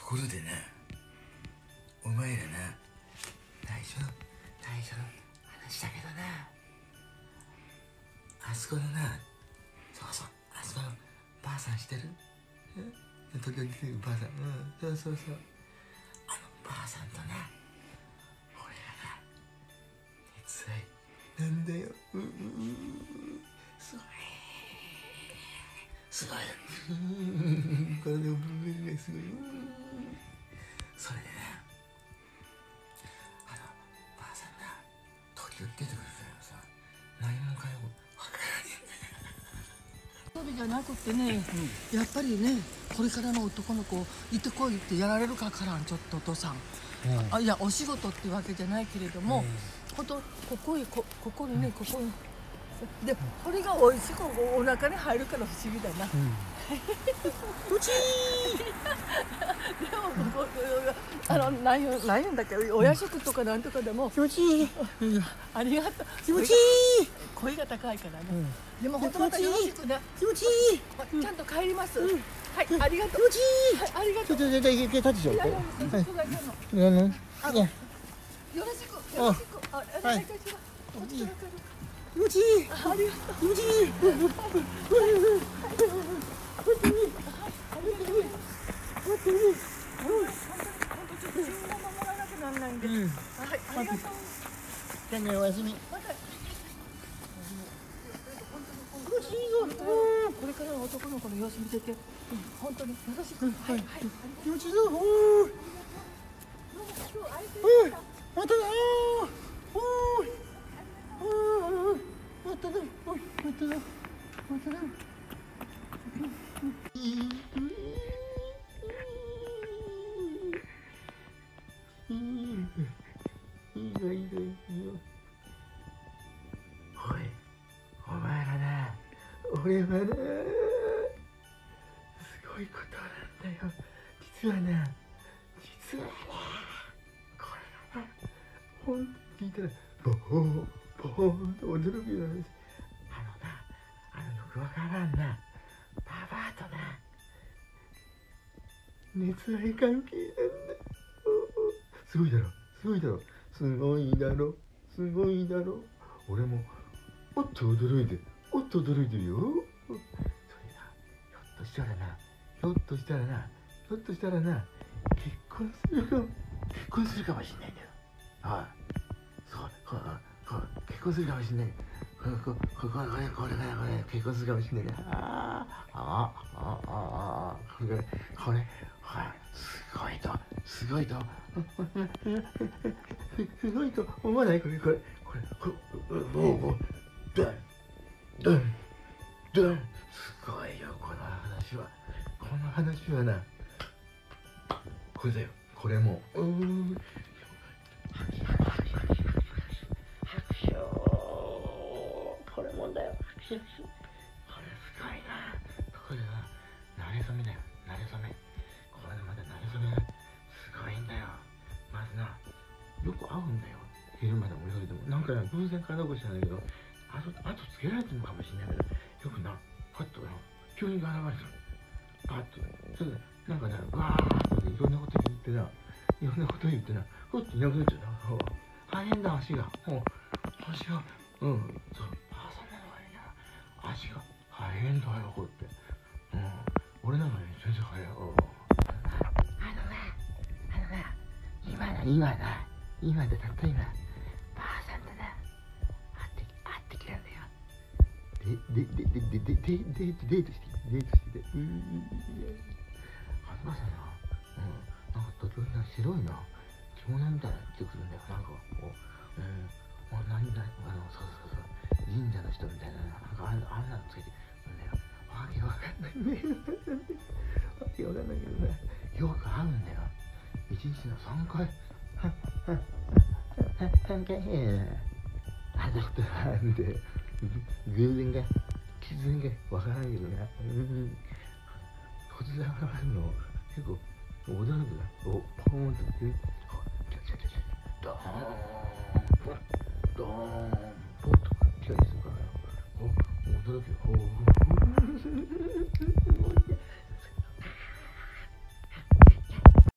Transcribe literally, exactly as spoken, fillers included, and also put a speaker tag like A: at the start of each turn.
A: ころでな、お前らな、最初の最初の話だけどな、あそこのな、そうそう、あそこのばあさん知ってる？時々来てるばあさん、うん、そうそうそう、あのばあさんとな、俺らが熱愛なんだよ。うううすごいすごい体の部分がすごい。それでね、あのばあさんな、時々出てくるからさ、何もかも分からねえんだよ。
B: そうじゃなくてね、うん、やっぱりね、これからの男の子行ってこいってやられるかからん、ちょっとお父さん、うん、あ、いやお仕事ってわけじゃないけれども、うん、ほんとここに こ, ここにね、ここにで、これが美味しくお腹に入るから不思議だな。うちーでもここあの何言何言うんだっけ、お夜食とかなんとかでも気持ちいいありがとう、気持ちいい、声が高いからね、うん、でも本当またよろしくね、気持ちいい、ちゃんと帰ります、うん、はい、ありがとう、気持ちいい、はい、ありがとう、ちょっと絶対立ちちゃう、いやいや、あのよろしくよろしく、あ、お願いいたします。気持ちいい。ありがとう。気持ちいい。気持ちいい。気持ちいい。気持ちいい。じゃあね、おやすみ。これから男の子の様子見てて、本当によろしく。はいはい。気持ちいいぞ。おー。おい。まただ。おい。まただ、おい、まただ、まただ。いいよ、いいよ、いいよ。おい、お前らな、俺はな、すごいことなんだよ。実はな、実はな、これがな、ほんと聞いたら、ボーボーンと驚くような話。あのな、あのよくわからんな、ババアとな、熱愛関係なんだ。すごいだろ、すごいだろ、すごいだろ、すごいだろ。俺も、おっと驚いて、おっと驚いてるよ。それな、ひょっとしたらな、ひょっとしたらな、ひょっとしたらな、結婚するかも、結婚するかもしんないんだよ。はい。そう、そう、そう、結婚するかもしんない。これ、これ、これ、これ、これ、これ、これ、結婚するかもしんない。ああ、ああ、ああ、これ、これ、ほら、すごいと、すごいと、すごいと思わない？これ、これ、これ、これ、もう、もう、ドン、ドン、ドン、すごいよ、この話は。この話はな、これだよ、これもう、うーん。これもだよ。これすごいな。これは馴れ初めだよ。馴れ初め。これまだ馴れ初めがすごいんだよ。まずな、よく会うんだよ。昼間でも夜でも。なんかね、偶然かどうか知らないけど、あと、あとつけられてるのかもしれないけど、よくな、パッとな、急に現れてる。パッと。それで、なんかね、わーっていろんなこと言ってな、いろんなこと言ってな、ふっといなくなっちゃうな。大変だ、足が。もう、足が、うん、そう、ばあさんなのがいいな。足が大変だよ、こうやって。うん、俺なのに全然早い。あのな、あのな、今な、今な、今でたった今、ばあさんとな、会って、会ってきたんだよ。で、で、で、で、で、で、で、デートして、デートしてて、うーん、あのばあさんな、うん、なんか途中にな、白いな、着物みたいなの着てくるんだよ。なんか、こう、うん、もう何だ、あの、そうそうそう、神社の人みたいな、なんかあんあんなのつけてるんだよ。わけわかんないね。わけわかんないけどね。よく会うんだよ。一日のさんかい。はっはっはっさんかい。あの人なんで、偶然が、必然がわからないけどね。突然現れるの、結構驚くな。お、ポーンと、え、ドーン、ドーン、ポンと来たりするから、お、驚くよ。